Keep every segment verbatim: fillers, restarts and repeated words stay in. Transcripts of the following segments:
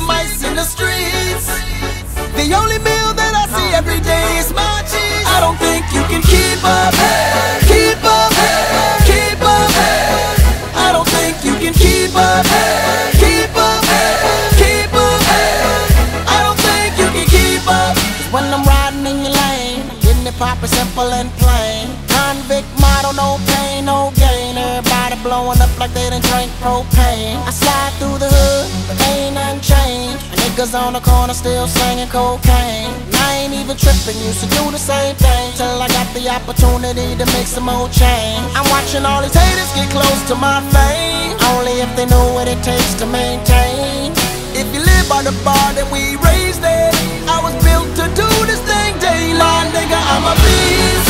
them mice in the streets. The only meal that I see every day is my cheese. I don't think you can keep up, keep up, keep up. I don't think you can keep up, keep up, keep up. I don't think you can keep up. 'Cause when I'm riding in your lane, I'm getting it poppin' simple and plain. Convict model, no pain, no gain. Everybody blowing up like they done drank propane. I slide through the hood, but ain't nothing changed. Niggas on the corner still slanging cocaine. And I ain't even tripping, used to do the same thing till I got the opportunity to make some more change. I'm watching all these haters get close to my fame, only if they know what it takes to maintain. If you live by the bar that we raised in, I was built to do this thing daily. My nigga, I'm a beast.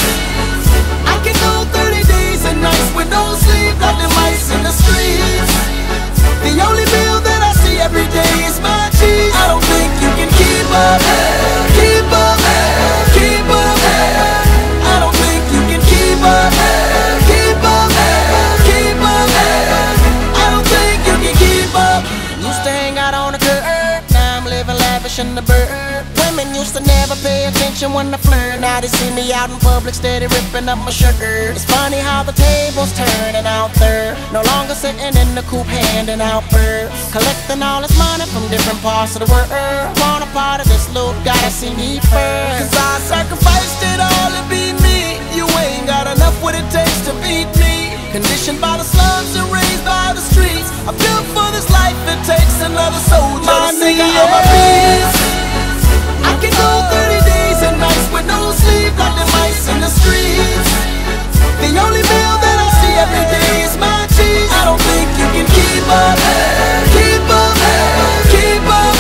I can go thirty days and nights with no sleep, like the mice in the streets. The only meal that I see every day is my cheese. I don't think you can keep up, keep up, keep up. I don't think you can keep up, keep up, keep up. I don't think you can keep up. Used to hang out on the curb, now I'm living lavish in the bird. Women used to never pay attention when I flirt. Now they see me out in public steady ripping up my shirt. It's funny how the tables turning out there. No longer sitting in the coupe handing out birds, collecting all this money from different parts of the world. Want a part of this loot, gotta see me first. 'Cause I sacrificed it all to be me. You ain't got enough what it takes to beat me. Conditioned by the slums and raised by the streets, I'm built for this life, it takes another soldier to see. I'm a beast. I can go thirty days and nights with no sleep, like the mice in the streets. The only meal that I see every day is my cheese. I don't think you can keep up, keep up, keep up.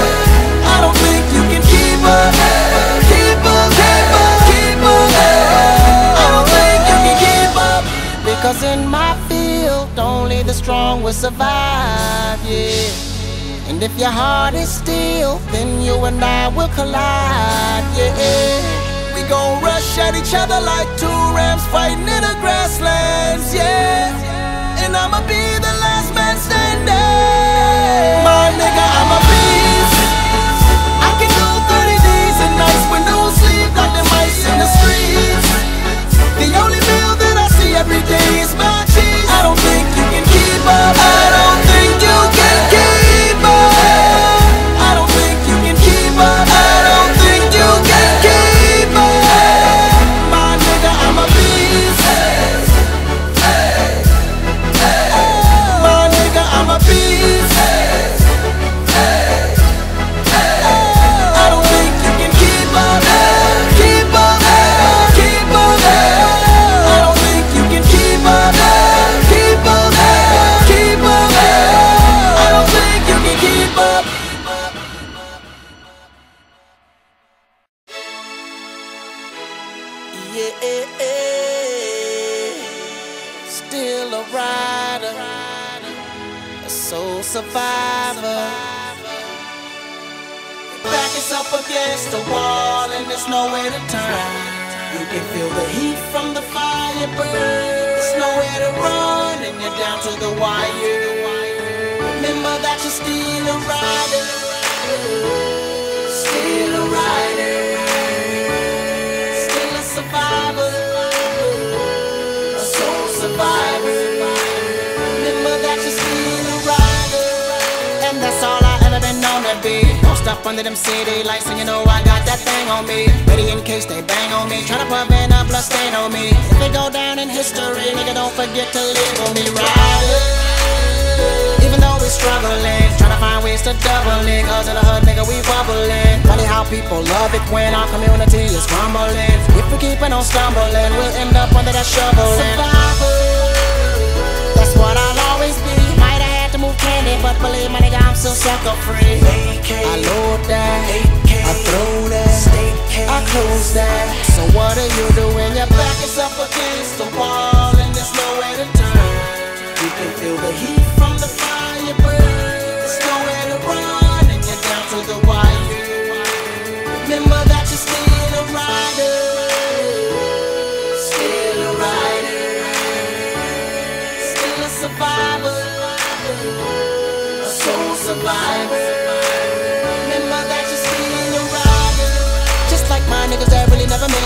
I don't think you can keep up, keep up, keep up, keep up. I don't think you can keep up. Because in my field, only the strong will survive, yeah. And if your heart is steel, then you and I will collide, yeah. We gon' rush at each other like two rams fighting in the grasslands, yeah. And I'ma be the last man standing. My nigga, I'm a beast. I can go thirty days and nights with no sleep, like the mice in the streets. The only meal that I see every day is my cheese. I don't think you can keep up, I don't think you can keep up. I don't think you can keep up, I don't think you can keep up. My nigga, I'm a beast. My nigga, I'm a beast. I don't think you can keep up, keep up, keep up. I don't think you can keep up, keep up, keep up. I don't think you can keep up. Yeah, still a rider, a soul survivor. Your back is up against the wall and there's nowhere to turn. You can feel the heat from the fire burn. There's nowhere to run and you're down to the wire. Remember that you're still a rider, still a rider, still a survivor, a soul survivor. Remember that you're still a rider. And that's all I ever been known to be. Post up under them city lights and you know I got that thing on me, ready in case they bang on me. Tryna prevent a blood stain on me. If it go down in history, nigga, don't forget to label me rider. Even though we struggling, tryna find ways to double it. Cause in the hood, nigga, we bubbling. Funny how people love it when our community is crumbling. If we keepin' on stumbling, we'll end up under that shoveling. Survivor, that's what I'll always be. Might have had to move candy, but believe my nigga, I'm still sucker free. I load that, I throw that, I close that. So what do you do when your back is up against the wall and there's nowhere to turn? You can feel the heat from the fire burn. There's nowhere to run and you're down to the wire. Remember that you're still a rider, still a rider, still a survivor, a soul survivor.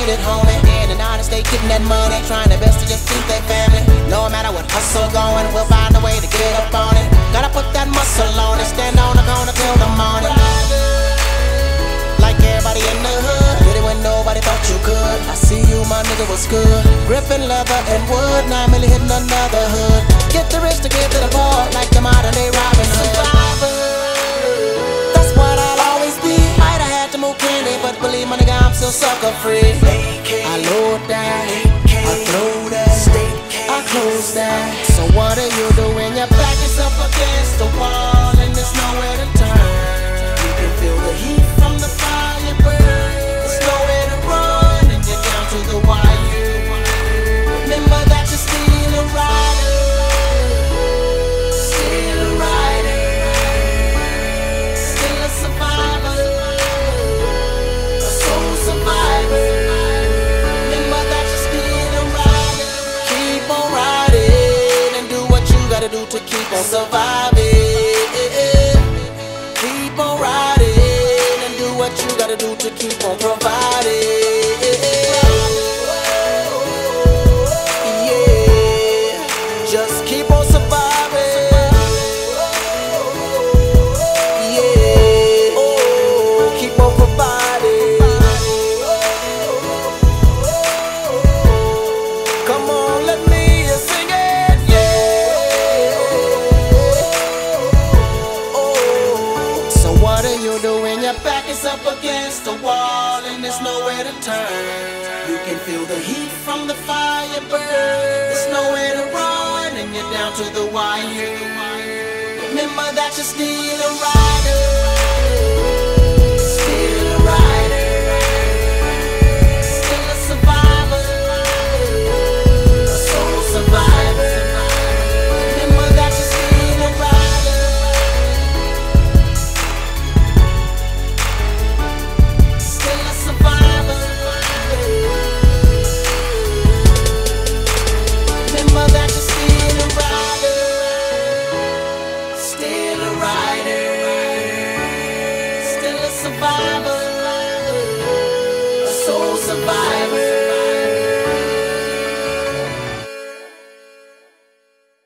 it, homie. In and out of state, getting that money, trying their best to just keep their family. No matter what hustle going, we'll find a way to get up on it. Gotta put that muscle on it, stand on the corner till the morning. Like everybody in the hood, did it when nobody thought you could. I see you, my nigga, what's good? Gripping leather and wood, now I'm really hitting another hood. Get the rich to give to the poor, like the modern day Robin Hood. Survivor, that's what I'll always be. Might have had to move candy, but believe my nigga, I'm still sucker free. I load that, I throw that, I close that. So what are you doing? Your back is up against the wall and there's nowhere to turn. You can feel the heat from the fire burn. There's nowhere to run and you're down to the wire. Remember that you're still a rider, still a rider, still a survivor, a soul survivor. Remember that you're still a rider. Keep on riding and do what you gotta do to keep on surviving. Keep on riding and do what you gotta do to keep on providing. Yeah, just keep on surviving. Yeah, oh, keep on providing. Come on, let me hear you sing it. Yeah. Oh, so what are you doing? Your back is up against the wall and there's nowhere to turn. You can feel the heat from the fire burn. There's nowhere to run and you're down to the wire. Remember that you're still a rider, still a rider, still a survivor, a soul survivor. Remember that you're still a rider, still a survivor. Remember that you're still a rider, still a rider, still a survivor, a soul survivor.